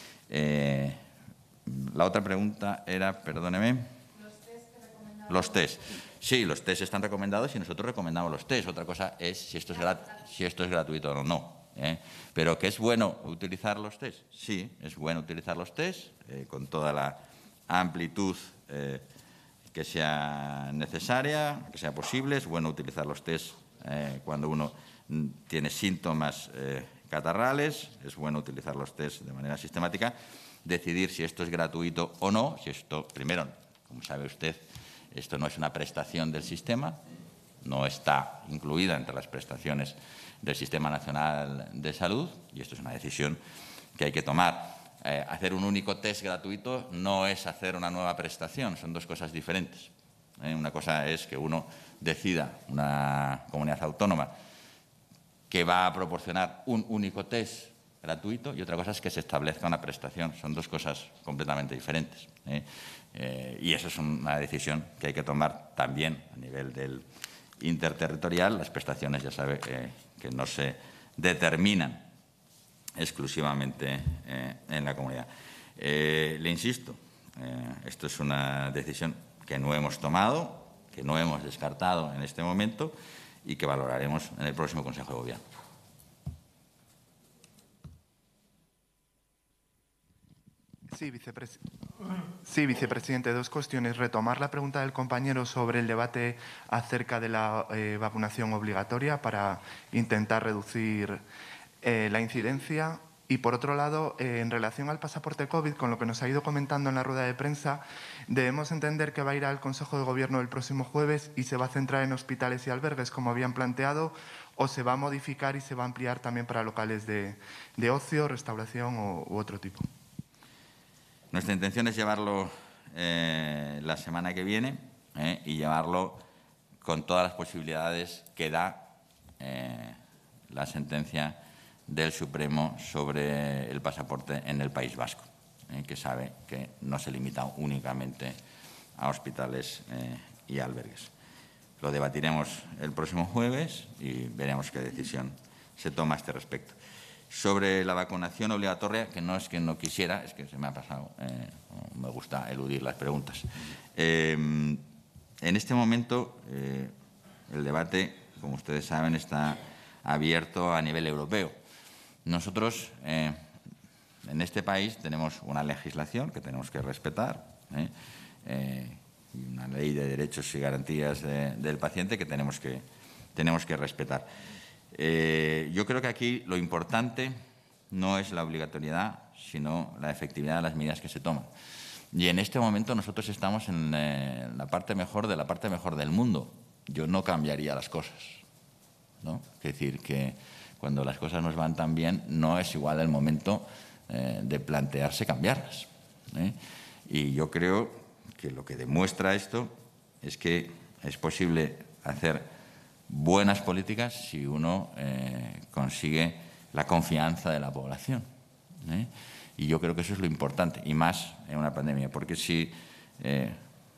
Eh, la otra pregunta era, perdóneme. Los test que recomendaban. Los test. Sí, los test están recomendados y nosotros recomendamos los test. Otra cosa es si esto es, si esto es gratuito o no. ¿eh? Pero que es bueno utilizar los test. Sí, es bueno utilizar los test eh, con toda la amplitud eh, que sea necesaria, que sea posible. Es bueno utilizar los test eh, cuando uno tiene síntomas eh, catarrales. Es bueno utilizar los test de manera sistemática. Decidir si esto es gratuito o no. Si esto, primero, como sabe usted, esto no es una prestación del sistema. no está incluida entre las prestaciones del Sistema Nacional de Salud, y esto es una decisión que hay que tomar. Eh, hacer un único test gratuito no es hacer una nueva prestación, son dos cosas diferentes. Eh, una cosa es que uno decida, una comunidad autónoma, que va a proporcionar un único test gratuito, y otra cosa es que se establezca una prestación. Son dos cosas completamente diferentes. ¿eh? Eh, y eso es una decisión que hay que tomar también a nivel del interterritorial. Las prestaciones, ya sabe, eh, que no se determinan exclusivamente eh, en la comunidad. Eh, le insisto, eh, esto es una decisión que no hemos tomado, que no hemos descartado en este momento y que valoraremos en el próximo Consejo de Gobierno. Sí, vicepres... sí, vicepresidente, dos cuestiones. Retomar la pregunta del compañero sobre el debate acerca de la eh, vacunación obligatoria para intentar reducir eh, la incidencia. Y, por otro lado, eh, en relación al pasaporte COVID, con lo que nos ha ido comentando en la rueda de prensa, debemos entender que va a ir al Consejo de Gobierno el próximo jueves y se va a centrar en hospitales y albergues, como habían planteado, o se va a modificar y se va a ampliar también para locales de, de ocio, restauración o, u otro tipo. Nuestra intención es llevarlo eh, la semana que viene eh, y llevarlo con todas las posibilidades que da eh, la sentencia del Supremo sobre el pasaporte en el País Vasco, eh, que sabe que no se limita únicamente a hospitales eh, y albergues. Lo debatiremos el próximo jueves y veremos qué decisión se toma a este respecto. Sobre la vacunación obligatoria, que no es que no quisiera, es que se me ha pasado, eh, me gusta eludir las preguntas. Eh, en este momento, eh, el debate, como ustedes saben, está abierto a nivel europeo. Nosotros, eh, en este país, tenemos una legislación que tenemos que respetar, ¿eh? Eh, y una ley de derechos y garantías de, del paciente que tenemos que, tenemos que respetar. Eh, yo creo que aquí lo importante no es la obligatoriedad, sino la efectividad de las medidas que se toman. Y en este momento nosotros estamos en eh, la parte mejor de la parte mejor del mundo. Yo no cambiaría las cosas, ¿no? Es decir, que cuando las cosas nos van tan bien, no es igual el momento eh, de plantearse cambiarlas, ¿eh? Y yo creo que lo que demuestra esto es que es posible hacer buenas políticas si uno eh, consigue la confianza de la población, ¿eh? Y yo creo que eso es lo importante, y más en una pandemia, porque si eh,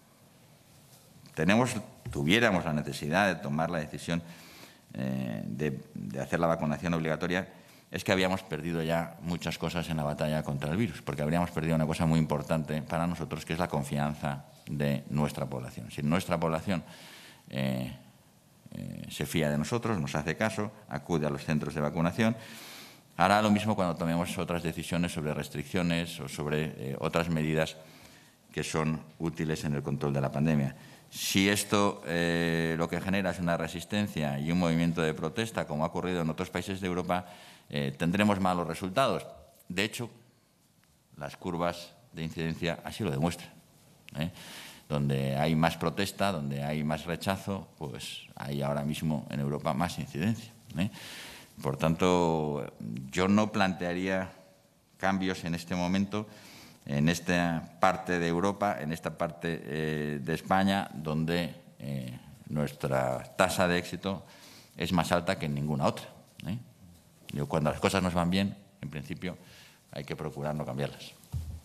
tenemos, tuviéramos la necesidad de tomar la decisión eh, de, de hacer la vacunación obligatoria, es que habíamos perdido ya muchas cosas en la batalla contra el virus, porque habríamos perdido una cosa muy importante para nosotros, que es la confianza de nuestra población. Si nuestra población eh, Eh, se fía de nosotros, nos hace caso, acude a los centros de vacunación, hará lo mismo cuando tomemos otras decisiones sobre restricciones o sobre eh, otras medidas que son útiles en el control de la pandemia. Si esto eh, lo que genera es una resistencia y un movimiento de protesta, como ha ocurrido en otros países de Europa, eh, tendremos malos resultados. De hecho, las curvas de incidencia así lo demuestran, ¿eh? Donde hay más protesta, donde hay más rechazo, pues hay ahora mismo en Europa más incidencia, ¿eh? Por tanto, yo no plantearía cambios en este momento, en esta parte de Europa, en esta parte eh, de España, donde eh, nuestra tasa de éxito es más alta que en ninguna otra, ¿eh? Yo, cuando las cosas nos van bien, en principio, hay que procurar no cambiarlas.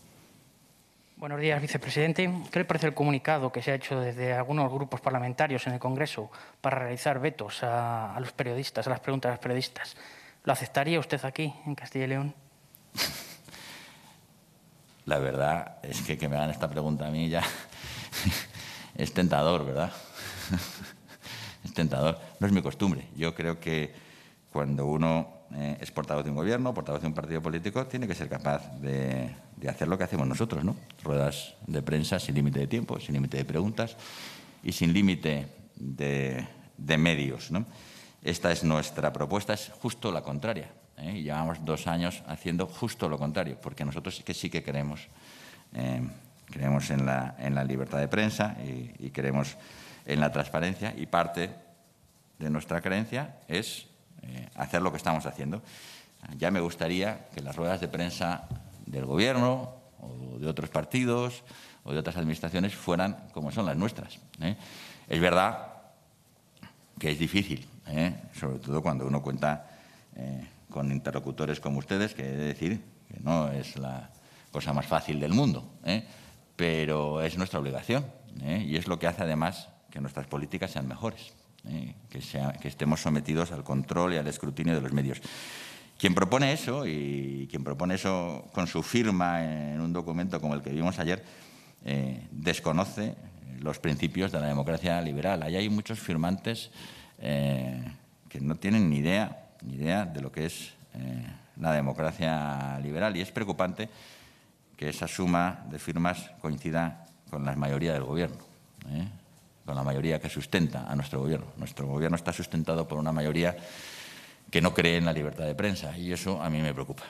Buenos días, vicepresidente. ¿Qué le parece el comunicado que se ha hecho desde algunos grupos parlamentarios en el Congreso para realizar vetos a, a los periodistas, a las preguntas de los periodistas? ¿Lo aceptaría usted aquí, en Castilla y León? La verdad es que que me hagan esta pregunta a mí ya es tentador, ¿verdad? Es tentador. No es mi costumbre. Yo creo que cuando uno eh, es portavoz de un gobierno, portavoz de un partido político, tiene que ser capaz de, de hacer lo que hacemos nosotros, ¿no? Ruedas de prensa sin límite de tiempo, sin límite de preguntas y sin límite de, de medios, ¿no? Esta es nuestra propuesta, es justo la contraria, ¿eh? Y llevamos dos años haciendo justo lo contrario, porque nosotros sí que, sí que creemos, eh, creemos en la, en la libertad de prensa y, y creemos en la transparencia, y parte de nuestra creencia es eh, hacer lo que estamos haciendo. Ya me gustaría que las ruedas de prensa del Gobierno o de otros partidos o de otras administraciones fueran como son las nuestras, ¿eh? Es verdad que es difícil, ¿eh? Sobre todo cuando uno cuenta eh, con interlocutores como ustedes, que he de decir que no es la cosa más fácil del mundo, ¿eh? Pero es nuestra obligación, ¿eh? Y es lo que hace además que nuestras políticas sean mejores, ¿eh? que, sea, que estemos sometidos al control y al escrutinio de los medios. Quien propone eso, y quien propone eso con su firma en un documento como el que vimos ayer, eh, desconoce los principios de la democracia liberal. Ahí hay muchos firmantes eh, que no tienen ni idea, ni idea de lo que es eh, la democracia liberal, y es preocupante que esa suma de firmas coincida con la mayoría del Gobierno, ¿eh? con la mayoría que sustenta a nuestro Gobierno. Nuestro Gobierno está sustentado por una mayoría que no cree en la libertad de prensa, y eso a mí me preocupa.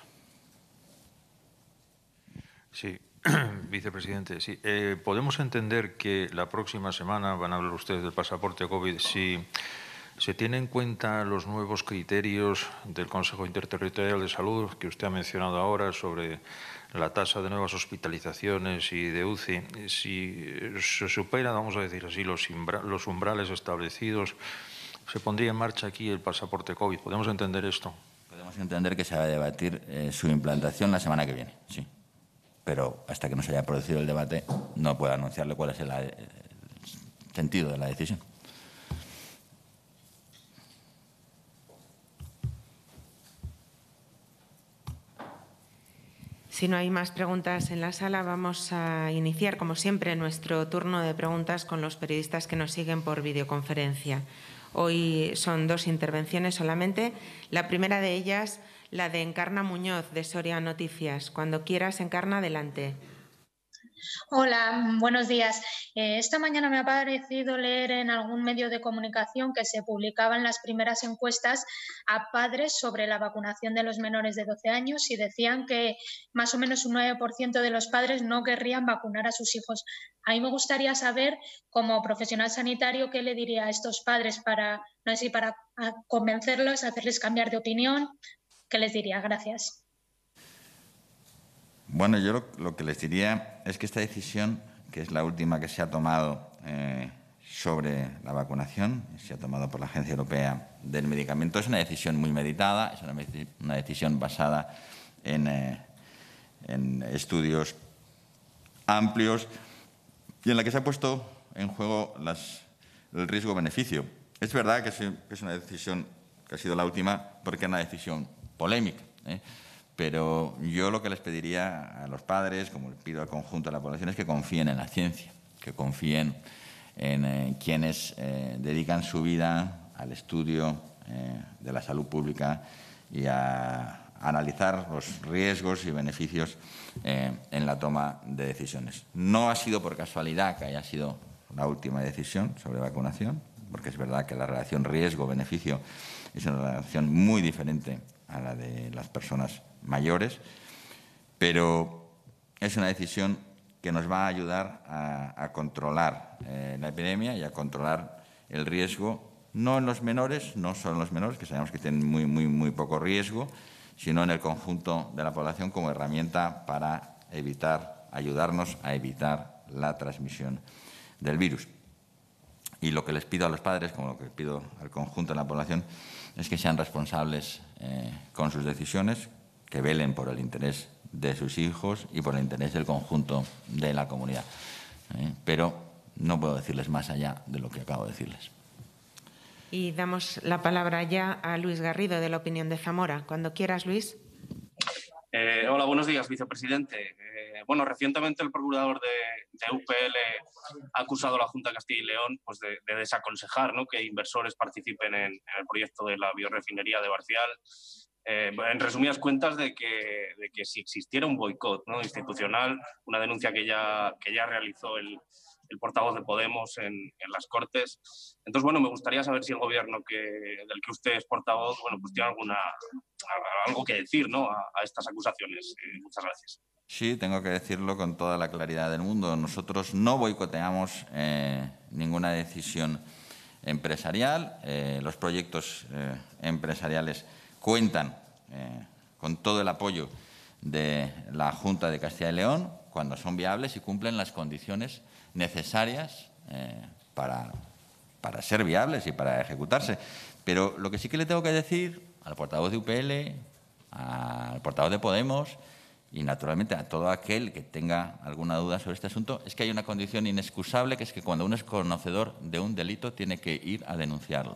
Sí, vicepresidente, sí. Eh, ¿podemos entender que la próxima semana van a hablar ustedes del pasaporte COVID si se tienen en cuenta los nuevos criterios del Consejo Interterritorial de Salud que usted ha mencionado ahora sobre la tasa de nuevas hospitalizaciones y de U C I? Si se supera, vamos a decir así, los, los umbrales establecidos, ¿se pondría en marcha aquí el pasaporte COVID? ¿Podemos entender esto? Podemos entender que se va a debatir eh, su implantación la semana que viene, sí. Pero hasta que no se haya producido el debate no puedo anunciarle cuál es el, el sentido de la decisión. Si no hay más preguntas en la sala, vamos a iniciar, como siempre, nuestro turno de preguntas con los periodistas que nos siguen por videoconferencia. Hoy son dos intervenciones solamente. La primera de ellas, la de Encarna Muñoz, de Soria Noticias. Cuando quieras, Encarna, adelante. Hola, buenos días. Eh, esta mañana me ha parecido leer en algún medio de comunicación que se publicaban las primeras encuestas a padres sobre la vacunación de los menores de doce años y decían que más o menos un nueve por ciento de los padres no querrían vacunar a sus hijos. A mí me gustaría saber, como profesional sanitario, qué le diría a estos padres para, no sé si para convencerlos, hacerles cambiar de opinión. ¿Qué les diría? Gracias. Bueno, yo lo, lo que les diría es que esta decisión, que es la última que se ha tomado eh, sobre la vacunación, se ha tomado por la Agencia Europea del Medicamento, es una decisión muy meditada, es una, una decisión basada en, eh, en estudios amplios y en la que se ha puesto en juego las, el riesgo-beneficio. Es verdad que es, que es una decisión que ha sido la última porque es una decisión polémica, ¿eh? Pero yo lo que les pediría a los padres, como les pido al conjunto de la población, es que confíen en la ciencia, que confíen en eh, quienes eh, dedican su vida al estudio eh, de la salud pública y a, a analizar los riesgos y beneficios eh, en la toma de decisiones. No ha sido por casualidad que haya sido la última decisión sobre vacunación, porque es verdad que la relación riesgo-beneficio es una relación muy diferente a la de las personas mayores, pero es una decisión que nos va a ayudar a, a controlar eh, la epidemia y a controlar el riesgo, no en los menores, no solo en los menores, que sabemos que tienen muy, muy, muy poco riesgo, sino en el conjunto de la población como herramienta para evitar, ayudarnos a evitar la transmisión del virus. Y lo que les pido a los padres, como lo que pido al conjunto de la población, es que sean responsables eh, con sus decisiones, que velen por el interés de sus hijos y por el interés del conjunto de la comunidad. ¿eh? Pero no puedo decirles más allá de lo que acabo de decirles. Y damos la palabra ya a Luis Garrido, de La Opinión de Zamora. Cuando quieras, Luis. Eh, hola, buenos días, vicepresidente. Eh, bueno, recientemente el procurador de, de U P L ha acusado a la Junta de Castilla y León pues, de, de desaconsejar, ¿no?, que inversores participen en, en el proyecto de la biorefinería de Barcial. Eh, en resumidas cuentas, de que, de que si existiera un boicot, ¿no?, institucional, una denuncia que ya, que ya realizó el, el portavoz de Podemos en, en las Cortes. Entonces, bueno, me gustaría saber si el Gobierno que, del que usted es portavoz, bueno, pues tiene alguna, algo que decir, ¿no?, a, a estas acusaciones. Eh, muchas gracias. Sí, tengo que decirlo con toda la claridad del mundo. Nosotros no boicoteamos eh, ninguna decisión empresarial. Eh, los proyectos eh, empresariales cuentan eh, con todo el apoyo de la Junta de Castilla y León cuando son viables y cumplen las condiciones necesarias eh, para, para ser viables y para ejecutarse. Pero lo que sí que le tengo que decir al portavoz de U P L, al portavoz de Podemos y, naturalmente, a todo aquel que tenga alguna duda sobre este asunto, es que hay una condición inexcusable, que es que cuando uno es conocedor de un delito tiene que ir a denunciarlo.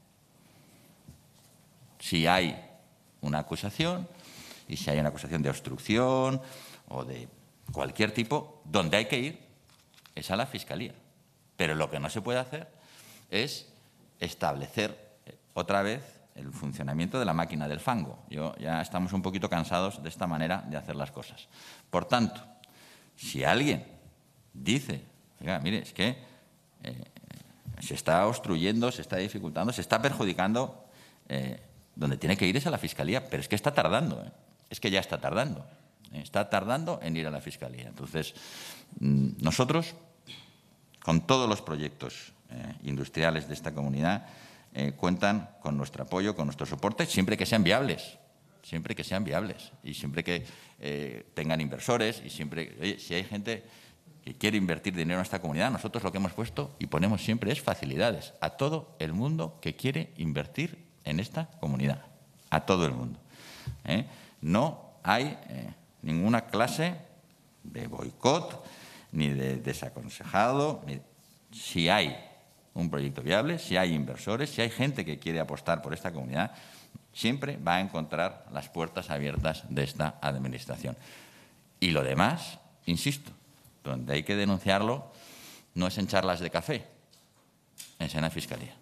Si hay una acusación, y si hay una acusación de obstrucción o de cualquier tipo, donde hay que ir es a la Fiscalía. Pero lo que no se puede hacer es establecer otra vez el funcionamiento de la máquina del fango. Yo, ya estamos un poquito cansados de esta manera de hacer las cosas. Por tanto, si alguien dice, oiga, mire, es que eh, se está obstruyendo, se está dificultando, se está perjudicando, eh, donde tiene que ir es a la Fiscalía, pero es que está tardando, ¿eh? Es que ya está tardando, ¿eh? Está tardando en ir a la Fiscalía. Entonces, mmm, nosotros, con todos los proyectos eh, industriales de esta comunidad, Eh, cuentan con nuestro apoyo, con nuestro soporte, siempre que sean viables, siempre que sean viables y siempre que eh, tengan inversores y siempre, oye, si hay gente que quiere invertir dinero en esta comunidad, nosotros lo que hemos puesto y ponemos siempre es facilidades a todo el mundo que quiere invertir en esta comunidad, a todo el mundo. ¿eh? No hay eh, ninguna clase de boicot ni de desaconsejado. Ni, si hay un proyecto viable, si hay inversores, si hay gente que quiere apostar por esta comunidad, siempre va a encontrar las puertas abiertas de esta Administración. Y lo demás, insisto, donde hay que denunciarlo no es en charlas de café, es en la Fiscalía.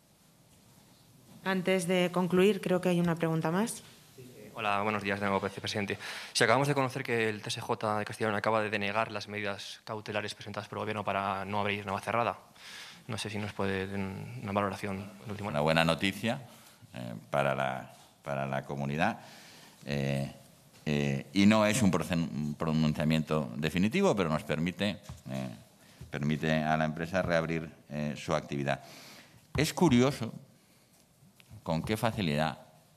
Antes de concluir, creo que hay una pregunta más. Hola, buenos días de nuevo, vicepresidente. Si acabamos de conocer que el T S J de Castilla y León acaba de denegar las medidas cautelares presentadas por el Gobierno para no abrir Navacerrada, no sé si nos puede dar una valoración. Último. Una buena noticia eh, para, la, para la comunidad eh, eh, y no es un, un pronunciamiento definitivo, pero nos permite, eh, permite a la empresa reabrir eh, su actividad. Es curioso con qué facilidad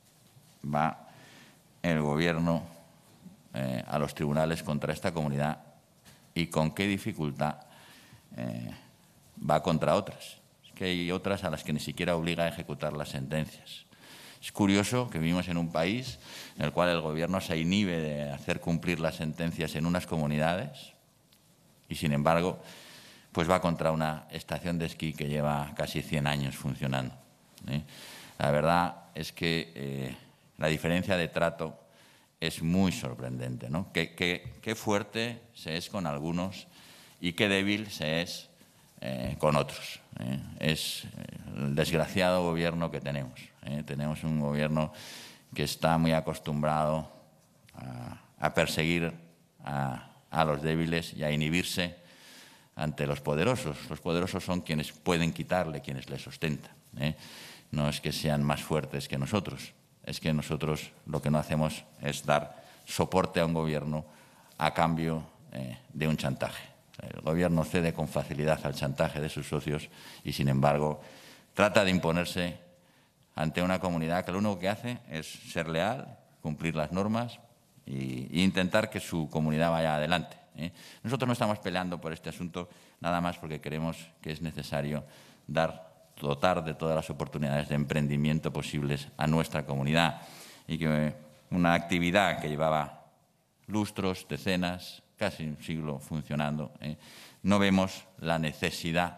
va el Gobierno eh, a los tribunales contra esta comunidad y con qué dificultad eh, va contra otras. Es que hay otras a las que ni siquiera obliga a ejecutar las sentencias. Es curioso que vivimos en un país en el cual el Gobierno se inhibe de hacer cumplir las sentencias en unas comunidades y, sin embargo, pues va contra una estación de esquí que lleva casi cien años funcionando. ¿eh? La verdad es que eh, la diferencia de trato es muy sorprendente, ¿no? Qué, qué, qué fuerte se es con algunos y qué débil se es Eh, con otros. Eh. Es el desgraciado gobierno que tenemos. Eh. Tenemos un gobierno que está muy acostumbrado a, a perseguir a, a los débiles y a inhibirse ante los poderosos. Los poderosos son quienes pueden quitarle, quienes le sostentan. Eh. No es que sean más fuertes que nosotros, es que nosotros lo que no hacemos es dar soporte a un gobierno a cambio eh, de un chantaje. El Gobierno cede con facilidad al chantaje de sus socios y, sin embargo, trata de imponerse ante una comunidad que lo único que hace es ser leal, cumplir las normas e intentar que su comunidad vaya adelante. ¿eh? Nosotros no estamos peleando por este asunto nada más porque creemos que es necesario dar, dotar de todas las oportunidades de emprendimiento posibles a nuestra comunidad y que una actividad que llevaba lustros, decenas, casi un siglo funcionando, ¿eh? no vemos la necesidad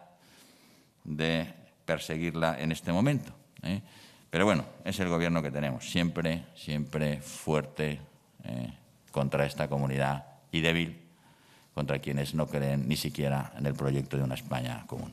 de perseguirla en este momento. ¿eh? Pero bueno, es el gobierno que tenemos, siempre, siempre fuerte eh, contra esta comunidad y débil contra quienes no creen ni siquiera en el proyecto de una España común.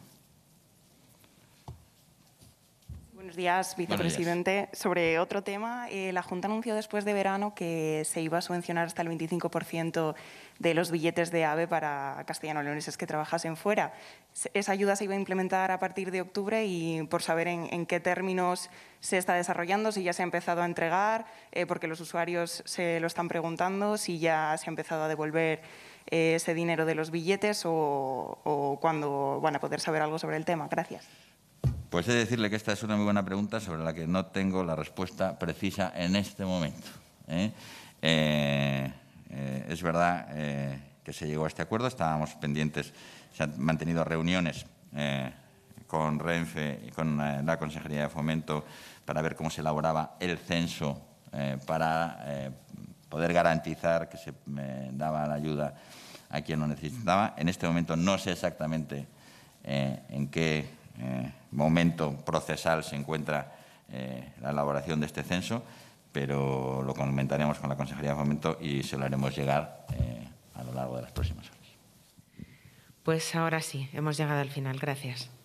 Buenos días, vicepresidente. Buenos días. Sobre otro tema, eh, la Junta anunció después de verano que se iba a subvencionar hasta el veinticinco por ciento de los billetes de AVE para castellano-leoneses que trabajasen fuera. Esa ayuda se iba a implementar a partir de octubre y por saber en, en qué términos se está desarrollando, si ya se ha empezado a entregar, eh, porque los usuarios se lo están preguntando, si ya se ha empezado a devolver eh, ese dinero de los billetes o, o cuándo van a poder saber algo sobre el tema. Gracias. Pues he de decirle que esta es una muy buena pregunta sobre la que no tengo la respuesta precisa en este momento. ¿eh? Eh, eh, es verdad eh, que se llegó a este acuerdo, estábamos pendientes, se han mantenido reuniones eh, con Renfe y con eh, la Consejería de Fomento para ver cómo se elaboraba el censo eh, para eh, poder garantizar que se eh, daba la ayuda a quien lo necesitaba. En este momento no sé exactamente eh, en qué Eh, momento procesal se encuentra eh, la elaboración de este censo, pero lo comentaremos con la Consejería de Fomento y se lo haremos llegar eh, a lo largo de las próximas horas. Pues ahora sí, hemos llegado al final. Gracias.